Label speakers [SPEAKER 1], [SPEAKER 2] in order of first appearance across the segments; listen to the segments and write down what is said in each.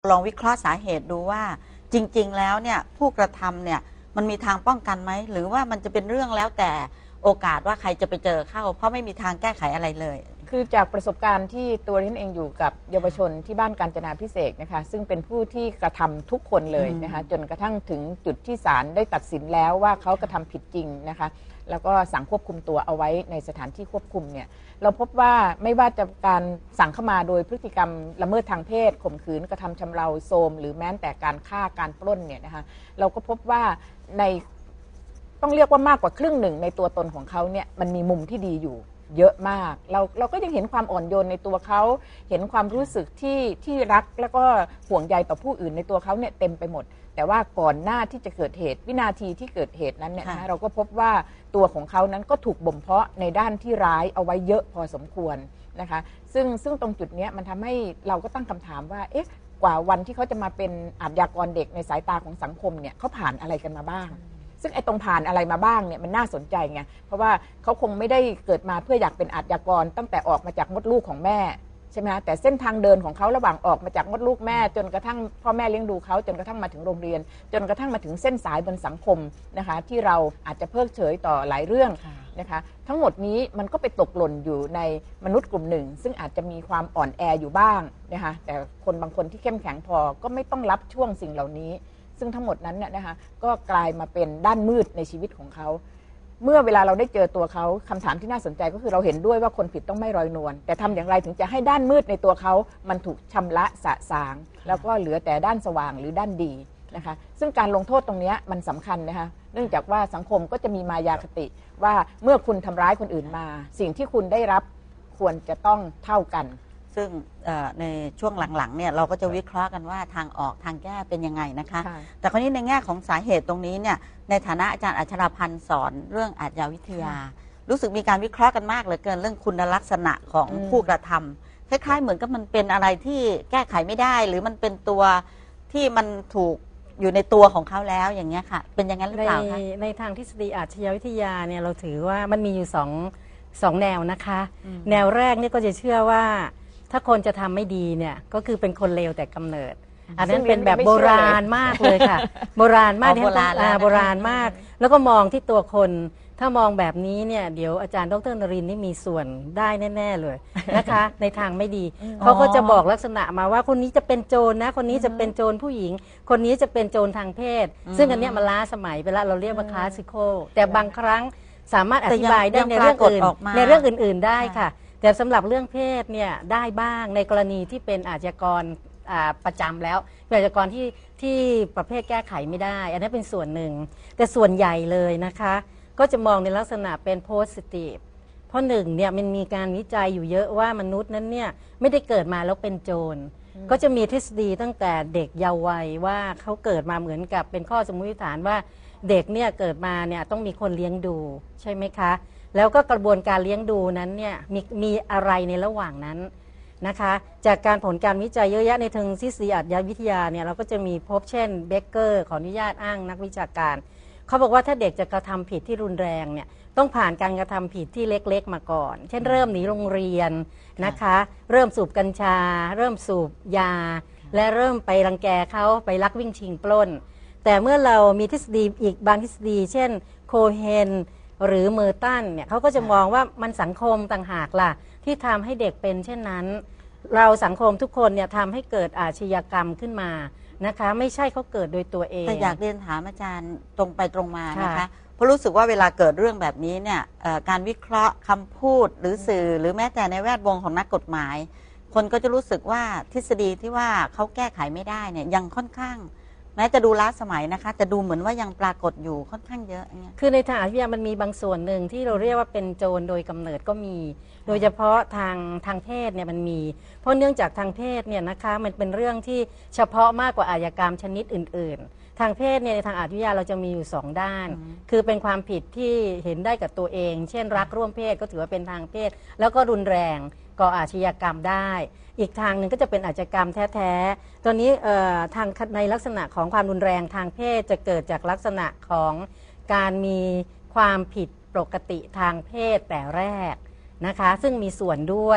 [SPEAKER 1] ลองวิเคราะห์สาเหตุดูว่าจริงๆแล้วเนี่ยผู้กระทำเนี่ยมันมีทางป้องกันไหมหรือว่ามันจะเป็นเรื่องแล้วแต่โอกาสว่าใครจะไปเจอเข้าเพราะไม่มีทางแก้ไขอะไรเลย
[SPEAKER 2] คือจากประสบการณ์ที่ตัวฉันเองอยู่กับเยาวชนที่บ้านกาญจนาภิเษกนะคะซึ่งเป็นผู้ที่กระทำทุกคนเลยนะคะจนกระทั่งถึงจุดที่ศาลได้ตัดสินแล้วว่าเขากระทำผิดจริงนะคะแล้วก็สั่งควบคุมตัวเอาไว้ในสถานที่ควบคุมเนี่ยเราพบว่าไม่ว่าจะการสั่งเข้ามาโดยพฤติกรรมละเมิดทางเพศข่มขืนกระทำชำเราโทรมหรือแม้แต่การฆ่าการปล้นเนี่ยนะคะเราก็พบว่าในต้องเรียกว่ามากกว่าครึ่งหนึ่งในตัวตนของเขาเนี่ยมันมีมุมที่ดีอยู่เยอะมากเราก็ยังเห็นความอ่อนโยนในตัวเขาเห็นความรู้สึกที่รักแล้วก็ห่วงใยต่อผู้อื่นในตัวเขาเนี่ยเต็มไปหมดแต่ว่าก่อนหน้าที่จะเกิดเหตุวินาทีที่เกิดเหตุนั้นเนี่ยนะเราก็พบว่าตัวของเขานั้นก็ถูกบ่มเพาะในด้านที่ร้ายเอาไว้เยอะพอสมควรนะคะซึ่งตรงจุดนี้มันทำให้เราก็ตั้งคำถามว่าเอ๊ะกว่าวันที่เขาจะมาเป็นอาชญากรเด็กในสายตาของสังคมเนี่ยเขาผ่านอะไรกันมาบ้างซึ่งไอ้ตรงผ่านอะไรมาบ้างเนี่ยมันน่าสนใจไงเพราะว่าเขาคงไม่ได้เกิดมาเพื่ออยากเป็นอาชญากรตั้งแต่ออกมาจากมดลูกของแม่ใช่ไหมแต่เส้นทางเดินของเขาระหว่างออกมาจากมดลูกแม่จนกระทั่งพ่อแม่เลี้ยงดูเขาจนกระทั่งมาถึงโรงเรียนจนกระทั่งมาถึงเส้นสายบนสังคมนะคะที่เราอาจจะเพิกเฉยต่อหลายเรื่องนะคะทั้งหมดนี้มันก็ไปตกหล่นอยู่ในมนุษย์กลุ่มหนึ่งซึ่งอาจจะมีความอ่อนแออยู่บ้างนะคะแต่คนบางคนที่เข้มแข็งพอก็ไม่ต้องรับช่วงสิ่งเหล่านี้ซึ่งทั้งหมดนั้นเนี่ยนะคะก็กลายมาเป็นด้านมืดในชีวิตของเขาเมื่อเวลาเราได้เจอตัวเขาคำถามที่น่าสนใจก็คือเราเห็นด้วยว่าคนผิดต้องไม่ลอยนวลแต่ทำอย่างไรถึงจะให้ด้านมืดในตัวเขามันถูกชำระสะสางแล้วก็เหลือแต่ด้านสว่างหรือด้านดีนะคะซึ่งการลงโทษตรงนี้มันสำคัญนะคะเนื่องจากว่าสังคมก็จะมีมายาคติว่าเมื่อคุณทำร้ายคนอื่นมาสิ่งที่คุณได้รับควรจะต้องเท่ากัน
[SPEAKER 1] ซึ่งในช่วงหลังๆเนี่ยเราก็จะวิเคราะห์กันว่าทางออกทางแก้เป็นยังไงนะคะแต่คราวนี้ในแง่ของสาเหตุตรงนี้เนี่ยในฐานะอาจารย์อัชราพันธ์สอนเรื่องอาชญาวิทยารู้สึกมีการวิเคราะห์กันมากเหลือเกินเรื่องคุณลักษณะของผู้กระทำคล้ายๆเหมือนกับมันเป็นอะไรที่แก้ไขไม่ได้หรือมันเป็นตัวที่มันถูกอยู่ในตัวของเขาแล้วอย่างเงี้ยค่ะเป็นอย่างนั้นหรือเปล่าคะ
[SPEAKER 3] ในทางทฤษฎีอาชญาวิทยาเนี่ยเราถือว่ามันมีอยู่สองแนวนะคะแนวแรกนี่ก็จะเชื่อว่าถ้าคนจะทำไม่ดีเนี่ยก็คือเป็นคนเลวแต่กำเนิดอันนั้นเป็นแบบโบราณมากเลยค่ะโบราณมากโบราณมากแล้วก็มองที่ตัวคนถ้ามองแบบนี้เนี่ยเดี๋ยวอาจารย์ดร.นรินทร์นี่มีส่วนได้แน่ๆเลยนะคะในทางไม่ดีเขาก็จะบอกลักษณะมาว่าคนนี้จะเป็นโจรนะคนนี้จะเป็นโจรผู้หญิงคนนี้จะเป็นโจรทางเพศซึ่งอันเนี้ยมันล้าสมัยไปแล้วเราเรียกว่าคลาสสิคอลแต่บางครั้งสามารถอธิบายได้ในเรื่องอื่นได้ค่ะแต่สำหรับเรื่องเพศเนี่ยได้บ้างในกรณีที่เป็นอาชญากรประจำแล้วอาชญากรที่ประเภทแก้ไขไม่ได้อันนั้นเป็นส่วนหนึ่งแต่ส่วนใหญ่เลยนะคะก็จะมองในลักษณะเป็นโพสิทีฟเพราะหนึ่งเนี่ยมันมีการวิจัยอยู่เยอะว่ามนุษย์นั้นเนี่ยไม่ได้เกิดมาแล้วเป็นโจรก็จะมีทฤษฎีตั้งแต่เด็กเยาว์วัยว่าเขาเกิดมาเหมือนกับเป็นข้อสมมติฐานว่าเด็กเนี่ยเกิดมาเนี่ยต้องมีคนเลี้ยงดูใช่ไหมคะแล้วก็กระบวนการเลี้ยงดูนั้นเนี่ยมีอะไรในระหว่างนั้นนะคะจากการผลการวิจัยเยอะแยะในทางทฤษฎีอาชญาวิทยาเนี่ยเราก็จะมีพบเช่นเบเกอร์ขออนุญาตอ้างนักวิชาการเขาบอกว่าถ้าเด็กจะกระทำผิดที่รุนแรงเนี่ยต้องผ่านการกระทำผิดที่เล็กๆมาก่อนเช่นเริ่มหนีโรงเรียนนะคะเริ่มสูบกัญชาเริ่มสูบยาและเริ่มไปรังแกเขาไปลักวิ่งชิงปล้นแต่เมื่อเรามีทฤษฎีอีกบางทฤษฎีเช่นโคเฮนหรือเมอร์ตันเนี่ยเขาก็จะมองว่ามันสังคมต่างหากล่ะที่ทำให้เด็กเป็นเช่นนั้นเราสังคมทุกคนเนี่ยทำให้เกิดอาชญากรรมขึ้นมานะคะไม่ใช่เขาเกิดโดยตัวเอง
[SPEAKER 1] แต่อยากเรียนถามอาจารย์ตรงไปตรงมานะคะเพราะรู้สึกว่าเวลาเกิดเรื่องแบบนี้เนี่ยการวิเคราะห์คำพูดหรือสื่อหรือแม้แต่ในแวดวงของนักกฎหมายคนก็จะรู้สึกว่าทฤษฎีที่ว่าเขาแก้ไขไม่ได้เนี่ยยังค่อนข้างแม้จะดูล้าสมัยนะคะแต่ดูเหมือนว่ายังปรากฏอยู่ค่อนข้างเยอะเนี่ย
[SPEAKER 3] คือในทางอาชญามันมีบางส่วนหนึ่งที่เราเรียกว่าเป็นโจรโดยกำเนิดก็มีโดยเฉพาะทางเพศเนี่ยมันมีเพราะเนื่องจากทางเพศเนี่ยนะคะมันเป็นเรื่องที่เฉพาะมากกว่าอาชญากรรมชนิดอื่นๆทางเพศเนี่ยในทางอาชญาเราจะมีอยู่2ด้านคือเป็นความผิดที่เห็นได้กับตัวเองเช่นรักร่วมเพศก็ถือว่าเป็นทางเพศแล้วก็รุนแรงก่ออาชญากรรมได้อีกทางหนึ่งก็จะเป็นอาชญากรรมแท้ๆตอนนี้ทางในลักษณะของความรุนแรงทางเพศจะเกิดจากลักษณะของการมีความผิดปกติทางเพศแต่แรกนะคะซึ่งมีส่วนด้วย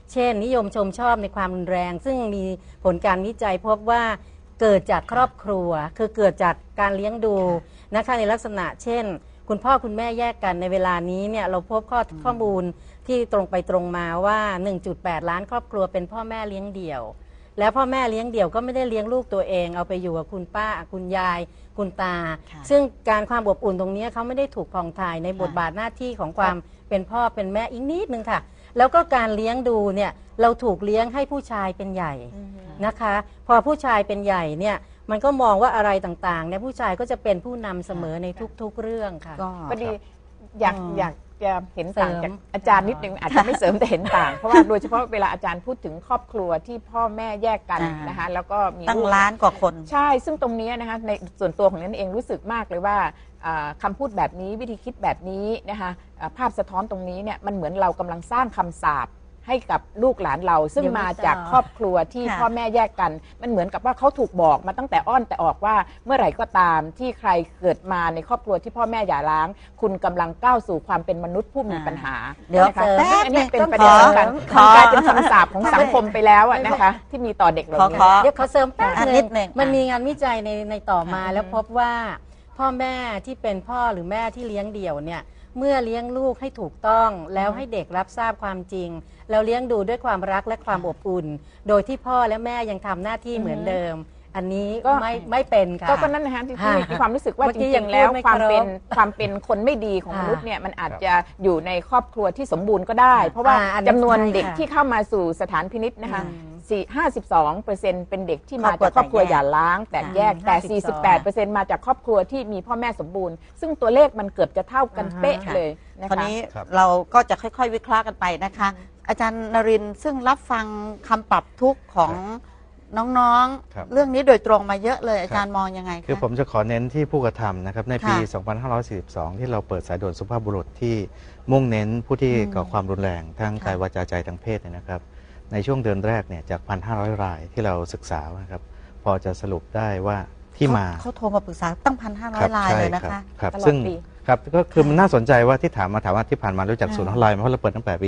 [SPEAKER 3] เช่นนิยมชมชอบในความรุนแรง ซึ่งมีผลการวิจัยพบว่าเกิดจากครอบครัวคือเกิดจากการเลี้ยงดูนะคะในลักษณะเช่นคุณพ่อคุณแม่แยกกันในเวลานี้เนี่ยเราพบข้อมูลที่ตรงไปตรงมาว่า 1.8 ล้านครอบครัวเป็นพ่อแม่เลี้ยงเดี่ยวแล้วพ่อแม่เลี้ยงเดี่ยวก็ไม่ได้เลี้ยงลูกตัวเองเอาไปอยู่กับคุณป้าคุณยายคุณตาซึ่งการความอบอุ่นตรงนี้เขาไม่ได้ถูกผ่องถ่ายในบทบาทหน้าที่ของความเป็นพ่อเป็นแม่อีกนิดนึงค่ะแล้วก็การเลี้ยงดูเนี่ยเราถูกเลี้ยงให้ผู้ชายเป็นใหญ่นะคะพอผู้ชายเป็นใหญ่เนี่ยมันก็มองว่าอะไรต่างๆเนี่ยผู้ชายก็จะเป็นผู้นำเสมอในทุกๆเรื่องค่ะ
[SPEAKER 2] พอดีอยากจะเห็นต่างจากอาจารย์นิดนึงอาจจะไม่เสริมแต่เห็นต่างเพราะว่าโดยเฉพาะเวลาอาจารย์พูดถึงครอบครัวที่พ่อแม่แยกกันนะคะแล้วก็มี
[SPEAKER 1] ตั้งล้านกว่าคน
[SPEAKER 2] ใช่ซึ่งตรงนี้นะคะในส่วนตัวของนั้นเองรู้สึกมากเลยว่าคำพูดแบบนี้วิธีคิดแบบนี้นะคะภาพสะท้อนตรงนี้เนี่ยมันเหมือนเรากำลังสร้างคำสาปให้กับลูกหลานเราซึ่งมาจากครอบครัวที่พ่อแม่แยกกันมันเหมือนกับว่าเขาถูกบอกมาตั้งแต่อ้อนแต่ออกว่าเมื่อไหร่ก็ตามที่ใครเกิดมาในครอบครัวที่พ่อแม่หย่าร้างคุณกำลังก้าวสู่ความเป็นมนุษย์ผู้มีปัญหา
[SPEAKER 1] เดี๋ยว
[SPEAKER 2] นะคะอันนี้เป็นประเด็นสำคัญกลายเป็นคำสาปของสังคมไปแล้วนะคะที่มีต่อเด็กเหล่านี้
[SPEAKER 3] เดี๋ยวเขาเสริมแป๊บนึงมันมีงานวิจัยในต่อมาแล้วพบว่าพ่อแม่ที่เป็นพ่อหรือแม่ที่เลี้ยงเดี่ยวเนี่ยเมื่อเลี้ยงลูกให้ถูกต้องแล้วให้เด็กรับทราบความจริงแล้วเลี้ยงดูด้วยความรักและความอบอุ่นโดยที่พ่อและแม่ยังทำหน้าที่เหมือนเดิมอันนี้ก็ไม่เป็นค่ะ
[SPEAKER 2] ก็นั่นนะฮะที่มีความรู้สึกว่าจริงๆแล้วความเป็นคนไม่ดีของมนุษย์เนี่ยมันอาจจะอยู่ในครอบครัวที่สมบูรณ์ก็ได้เพราะว่าจำนวนเด็กที่เข้ามาสู่สถานพินิจนะคะ52%เป็นเด็กที่มาจากครอบครัวหย่าร้างแตกแยกแต่48%มาจากครอบครัวที่มีพ่อแม่สมบูรณ์ซึ่งตัวเลขมันเกือบจะเท่ากันเป๊ะเลยนะคะ
[SPEAKER 1] คราวนี้เราก็จะค่อยๆวิเคราะห์กันไปนะคะอาจารย์นรินทร์ซึ่งรับฟังคำปรับทุกข์ของน้องๆเรื่องนี้โดยตรงมาเยอะเลยอาจารย์มองยังไงคะ
[SPEAKER 4] คือผมจะขอเน้นที่ผู้กระทำนะครับในปี 2542 ที่เราเปิดสายด่วนสุภาพบุรุษที่มุ่งเน้นผู้ที่ก่อความรุนแรงทั้งกายวาจาใจทางเพศนะครับในช่วงเดือนแรกเนี่ยจาก 1,500 รายที่เราศึกษานะครับพอจะสรุปได้ว่าที่มา
[SPEAKER 1] เขาโทรมาปรึกษาตั้ง 1,500 รายเลยนะคะ
[SPEAKER 4] ครับซึ่งครับก็คือมันน่าสนใจว่าที่ถามว่าที่ผ่านมารู้จักศูนย์ออนไลน์เพราะเราเปิดตั้งแต่ปี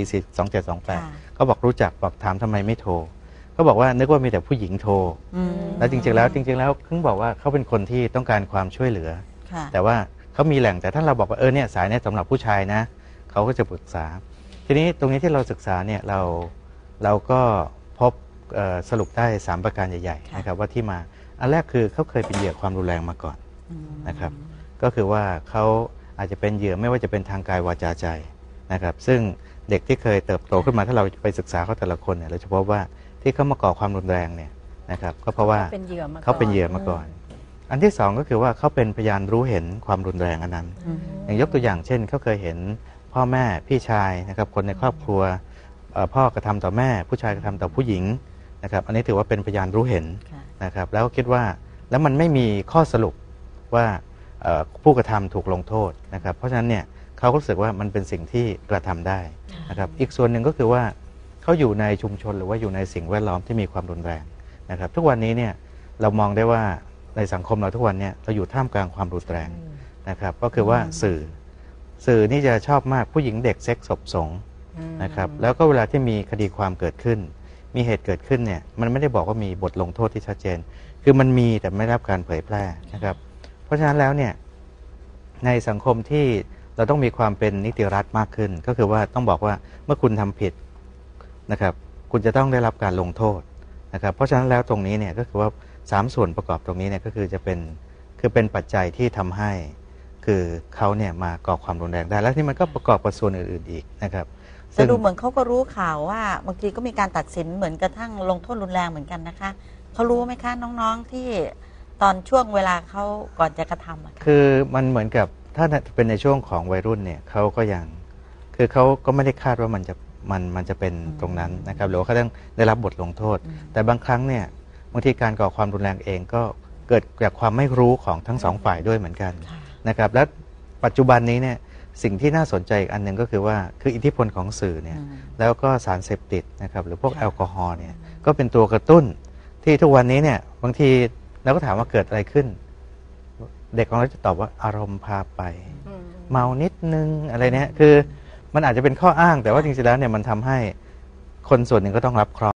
[SPEAKER 4] 2728ก็บอกรู้จักบอกถามทำไมไม่โทรก็บอกว่านึกว่ามีแต่ผู้หญิงโทรแล้วจริงๆแล้วเพิ่งบอกว่าเขาเป็นคนที่ต้องการความช่วยเหลือแต่ว่าเขามีแหล่งแต่ถ้าเราบอกว่าเนี่ยสายนี้สำหรับผู้ชายนะเขาก็จะปรึกษาทีนี้ตรงนี้ที่เราศึกษาเนี่ยเราก็พบสรุปได้3ประการใหญ่ๆนะครับว่าที่มาอันแรกคือเขาเคยเป็นเหยื่อความรุนแรงมาก่อนนะครับก็คือว่าเขาอาจจะเป็นเหยื่อไม่ว่าจะเป็นทางกายวาจาใจนะครับซึ่งเด็กที่เคยเติบโตขึ้นมาถ้าเราไปศึกษาเขาแต่ละคนเนี่ยเราจะพบว่าที่เขามาก่อความรุนแรงเนี่ยนะครับก็เพราะว่าเขาเป็นเหยื่อมาก่อนอันที่สองก็คือว่าเขาเป็นพยานรู้เห็นความรุนแรงอันนั้นอย่างยกตัวอย่างเช่นเขาเคยเห็นพ่อแม่พี่ชายนะครับคนในครอบครัวพ่อกระทำต่อแม่ผู้ชายกระทำต่อผู้หญิงนะครับอันนี้ถือว่าเป็นพยานรู้เห็นนะครับแล้วคิดว่าแล้วมันไม่มีข้อสรุปว่าผู้กระทำถูกลงโทษนะครับเพราะฉะนั้นเนี่ยเขารู้สึกว่ามันเป็นสิ่งที่กระทำได้นะครับอีกส่วนหนึ่งก็คือว่าเขาอยู่ในชุมชนหรือว่าอยู่ในสิ่งแวดล้อมที่มีความรุนแรงนะครับทุกวันนี้เนี่ยเรามองได้ว่าในสังคมเราทุกวันเนี่ยเราอยู่ท่ามกลางความรุนแรงนะครับก็คือว่าสื่อนี่จะชอบมากผู้หญิงเด็กเซ็กส์ศพสงนะครับแล้วก็เวลาที่มีคดีความเกิดขึ้นมีเหตุเกิดขึ้นเนี่ยมันไม่ได้บอกว่ามีบทลงโทษที่ชัดเจนคือมันมีแต่ไม่ได้รับการเผยแพร่นะครับเพราะฉะนั้นแล้วเนี่ยในสังคมที่เราต้องมีความเป็นนิติรัฐมากขึ้นก็คือว่าต้องบอกว่าเมื่อคุณทำผิดนะครับคุณจะต้องได้รับการลงโทษนะครับเพราะฉะนั้นแล้วตรงนี้เนี่ยก็คือว่า3ส่วนประกอบตรงนี้เนี่ยก็คือจะเป็นปัจจัยที่ทำให้คือเขาเนี่ยมาก่อความรุนแรงได้แล้วที่มันก็ประกอบกับส่วนอื่นๆอีกนะครับ
[SPEAKER 1] แต่ดูเหมือนเขาก็รู้ข่าวว่าบางทีก็มีการตัดสินเหมือนกระทั่งลงโทษรุนแรงเหมือนกันนะคะเขารู้ไหมคะน้องๆที่ตอนช่วงเวลาเขาก่อนจะกระทำ
[SPEAKER 4] คือมันเหมือนกับถ้าเป็นในช่วงของวัยรุ่นเนี่ยเขาก็ยังคือเขาก็ไม่ได้คาดว่ามันจะเป็นตรงนั้นนะครับหรือว่าเขาต้องได้รับบทลงโทษแต่บางครั้งเนี่ยบางทีการก่อความรุนแรงเองก็เกิดจากความไม่รู้ของทั้ง2ฝ่ายด้วยเหมือนกันนะครับและปัจจุบันนี้เนี่ยสิ่งที่น่าสนใจอีกอันหนึ่งก็คือว่าคืออิทธิพลของสื่อเนี่ยแล้วก็สารเสพติดนะครับหรือพวกแอลกอฮอล์เนี่ยก็เป็นตัวกระตุ้นที่ทุกวันนี้เนี่ยบางทีเราก็ถามว่าเกิดอะไรขึ้นเด็กของเราจะตอบว่าอารมณ์พาไปเมานิดนึงอะไรเนี่ยคือมันอาจจะเป็นข้ออ้างแต่ว่าจริงๆแล้วเนี่ยมันทำให้คนส่วนหนึ่งก็ต้องรับเคราะห์